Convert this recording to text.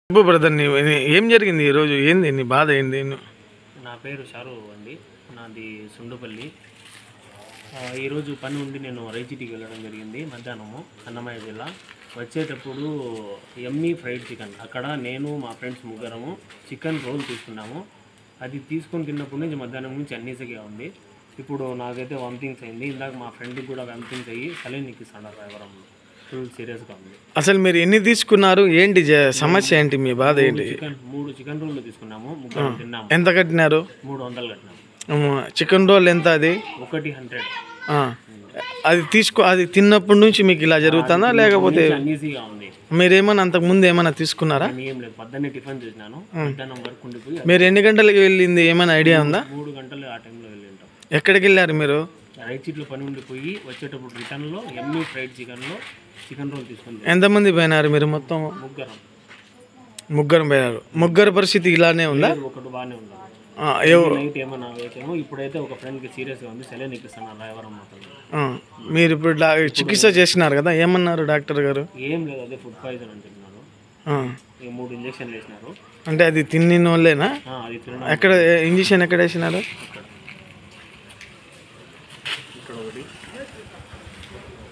చెప్పు బ్రదర్, ఏం జరిగింది ఈరోజు? ఏంది నీ బాధ? ఏంది? నా పేరు షారు అండి, నాది సుండుపల్లి. ఈరోజు పని ఉండి నేను రైచిటికి వెళ్ళడం జరిగింది. మధ్యాహ్నము అన్నమయ్య జిల్లా వచ్చేటప్పుడు ఎమ్మీ ఫ్రైడ్ చికెన్, అక్కడ నేను మా ఫ్రెండ్స్ ముగ్గురము చికెన్ రోల్ తీసుకున్నాము. అది తీసుకొని తిన్నప్పటి నుంచి మధ్యాహ్నం నుంచి అన్నీసగా ఉంది. ఇప్పుడు నాకైతే వామిటింగ్స్ అయింది. ఇందాక మా ఫ్రెండ్కి కూడా వామిటింగ్స్ అయ్యి సలైన్ ఎక్కిస్తాడు రాయవరంలో. ఫుల్ సీరియస్గా ఉంది. అసలు మీరు ఎన్ని తీసుకున్నారు? ఏంటి సమస్య? ఏంటి మీ బాధ? ఏంటి? మూడు చికెన్ రోల్ తీసుకున్నాము, ముగ్గురు తిన్నాము. ఎంత కట్టినారు? 300 కట్టినాము. చికెన్ రోల్ ఎంత? అది 100. అది తిన్నప్పటి నుంచి మీకు ఇలా జరుగుతుందా లేకపోతే అన్ఈజీగా ఉంది? మీరేమన్నా అంతకు ముందు ఏమైనా తీసుకున్నారా? ఏం లేదు, పొద్దున్నే టిఫిన్ చేసినాను. మధ్యాహ్నం వరకు ఉండిపోయి. మీరు ఎన్ని గంటలకి వెళ్ళింది ఏమైనా ఐడియా ఉందా? 3 గంటలు ఆ టైంలో వెళ్ళి ఉంటాం. ఎక్కడికి వెళ్ళారు మీరు? రైట్ సీట్లో పని ఉండిపోయి వచ్చేటప్పుడు రిటర్న్లో ఎమ్మీ ఫ్రైడ్ చికెన్ రోల్ తీసుకుంది. ఎంతమంది పోయినారు మీరు? మొత్తం ముగ్గురు పోయినారు. ముగ్గురు పరిస్థితి ఇలానే ఉందా? ఒకటి బాగానే ఉంది. నైట్ ఏమన్నా వేసాము. ఇప్పుడైతే ఒక ఫ్రెండ్కి సీరియస్గా ఉంది, సెలైన్ ఎక్కిస్తున్నారు రాయవరం మొత్తం. మీరు ఇప్పుడు చికిత్స చేసినారు కదా, ఏమన్నారు డాక్టర్ గారు? ఏం లేదు, అదే ఫుడ్ పాయిజన్ అని చెప్పినారు. 3 ఇంజక్షన్లు వేసినారు. అంటే అది తిన్న వాళ్ళేనా? ఎక్కడ ఇంజక్షన్ ఎక్కడ వేసినారు? ఇక్కడ ఒకటి,